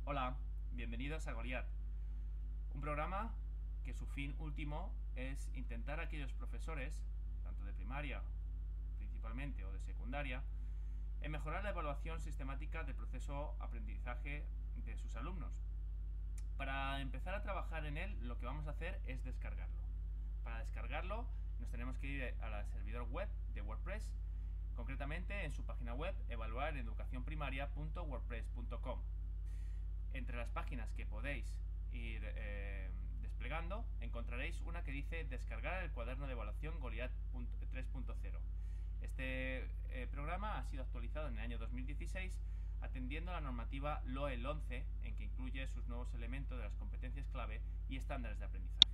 Hola, bienvenidos a Goliat, un programa que su fin último es intentar a aquellos profesores, tanto de primaria principalmente o de secundaria, en mejorar la evaluación sistemática del proceso aprendizaje de sus alumnos. Para empezar a trabajar en él, lo que vamos a hacer es descargarlo. Para descargarlo nos tenemos que ir al servidor web de WordPress, concretamente en su página web evaluareducacionprimaria.wordpress.com. Entre las páginas que podéis ir desplegando encontraréis una que dice descargar el cuaderno de evaluación Goliat 3.0. Este programa ha sido actualizado en el año 2016 atendiendo a la normativa LOEL 11, en que incluye sus nuevos elementos de las competencias clave y estándares de aprendizaje.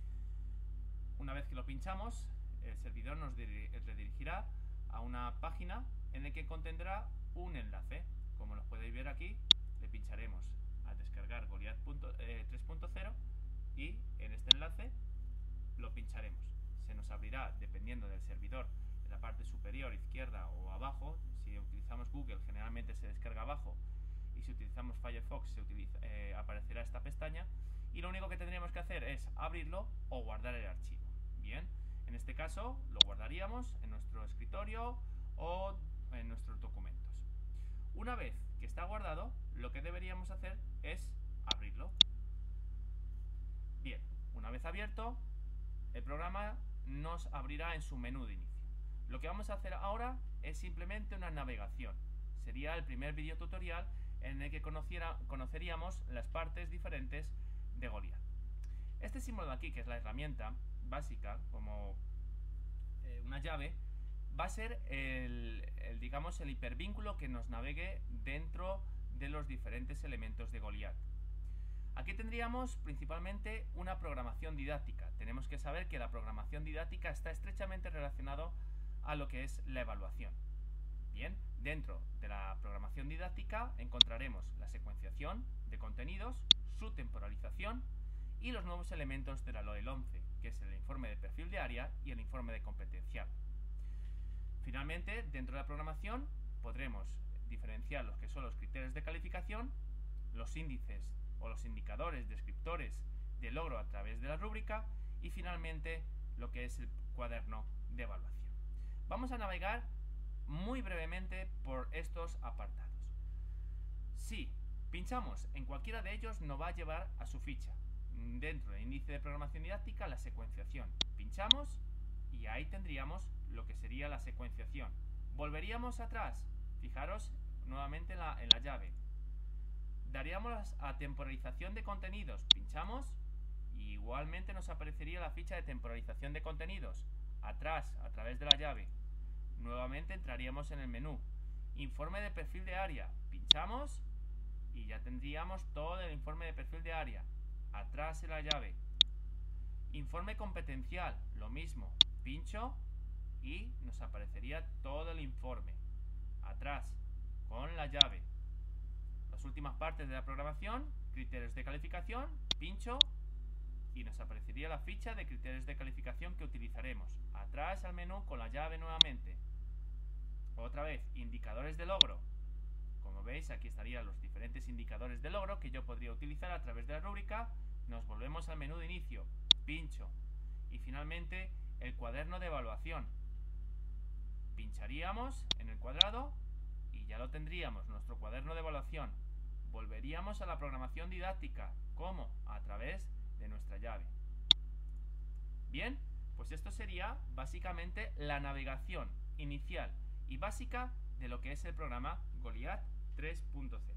Una vez que lo pinchamos, el servidor nos redirigirá a una página en la que contendrá un enlace. Como lo podéis ver aquí, le pincharemos a descargar Goliat 3.0 y en este enlace lo pincharemos. Se nos abrirá, dependiendo del servidor, en la parte superior, izquierda o abajo. Si utilizamos Google, generalmente se descarga abajo, y si utilizamos Firefox aparecerá esta pestaña, y lo único que tendríamos que hacer es abrirlo o guardar el archivo. Bien, en este caso lo guardaríamos en nuestro escritorio o en nuestros documentos. Una vez que está guardado, lo que deberíamos hacer es abrirlo. Bien, una vez abierto, el programa nos abrirá en su menú de inicio. Lo que vamos a hacer ahora es simplemente una navegación. Sería el primer video tutorial en el que conoceríamos las partes diferentes de Goliat. Este símbolo de aquí, que es la herramienta básica, como una llave, va a ser digamos, el hipervínculo que nos navegue dentro de los diferentes elementos de Goliat. Aquí tendríamos principalmente una programación didáctica. Tenemos que saber que la programación didáctica está estrechamente relacionado a lo que es la evaluación. Bien, dentro de la programación didáctica encontraremos la secuenciación de contenidos, su temporalización y los nuevos elementos de la LOEL 11, que es el informe de perfil de área y el informe de competencial. Finalmente, dentro de la programación podremos diferenciar los que son los criterios de calificación, los índices o los indicadores descriptores de logro a través de la rúbrica y finalmente lo que es el cuaderno de evaluación. Vamos a navegar muy brevemente por estos apartados. Si pinchamos en cualquiera de ellos, nos va a llevar a su ficha. Dentro del índice de programación didáctica, la secuenciación. Pinchamos y ahí tendríamos lo que sería la secuenciación. Volveríamos atrás, fijaros nuevamente en la llave. Daríamos a temporalización de contenidos, pinchamos y igualmente nos aparecería la ficha de temporalización de contenidos. Atrás, a través de la llave, nuevamente entraríamos en el menú. Informe de perfil de área, pinchamos y ya tendríamos todo el informe de perfil de área. Atrás en la llave. Informe competencial, lo mismo, pincho y nos aparecería todo el informe. Atrás, con la llave. Las últimas partes de la programación, criterios de calificación, pincho y nos aparecería la ficha de criterios de calificación que utilizaremos. Atrás al menú con la llave nuevamente. Otra vez, indicadores de logro. Como veis, aquí estarían los diferentes indicadores de logro que yo podría utilizar a través de la rúbrica. Nos volvemos al menú de inicio, pincho y finalmente el cuaderno de evaluación. Pincharíamos en el cuadrado y ya lo tendríamos, nuestro cuaderno de evaluación. Volveríamos a la programación didáctica. ¿Cómo? A través de nuestra llave. Bien, pues esto sería básicamente la navegación inicial y básica de lo que es el programa Goliat 3.0.